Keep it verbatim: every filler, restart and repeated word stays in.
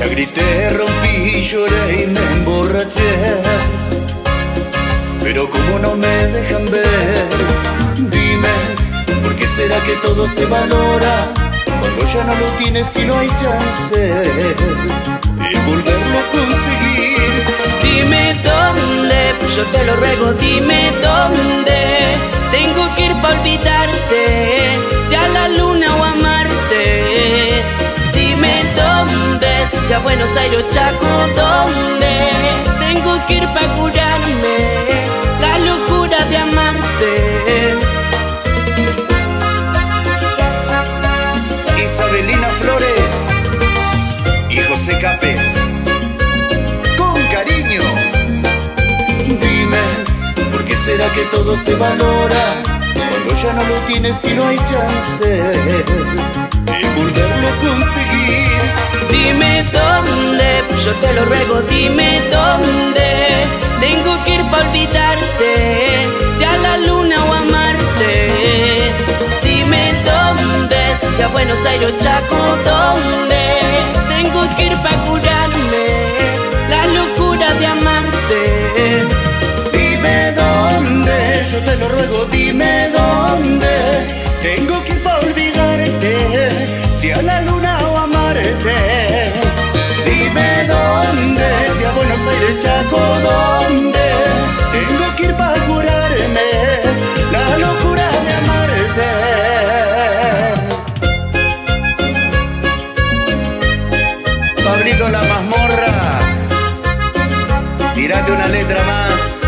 Ya grité, rompí, lloré y me emborraché, pero como no me dejan ver, dime, ¿por qué será que todo se valora cuando ya no lo tienes y no hay chance de volverlo a conseguir? Dime dónde, yo te lo ruego, dime dónde tengo que ir para olvidarte, si a la luna o a Marte. Dime dónde, si a Buenos Aires o Chaco, dónde tengo que ir para curarme la locura de amarte. Isabelina Flores y José Capes, con cariño. Dime, ¿por qué será que todo se valora cuando ya no lo tienes y no hay chance de volverlo a conseguir? Dime dónde, yo te lo ruego, dime dónde tengo que ir para olvidarte, si a la luna o a Marte. Dime dónde, si a Buenos Aires o Chaco, dónde tengo que ir para curarme la locura de amarte. Dime dónde, yo te lo ruego, dime dónde tengo que ir para olvidarte, si a la luna o a Marte. Dime dónde, si a Buenos Aires, Chaco, dónde tengo que ir para curarme la locura de amarte. Pablito La Mazmorra, tírate una letra más.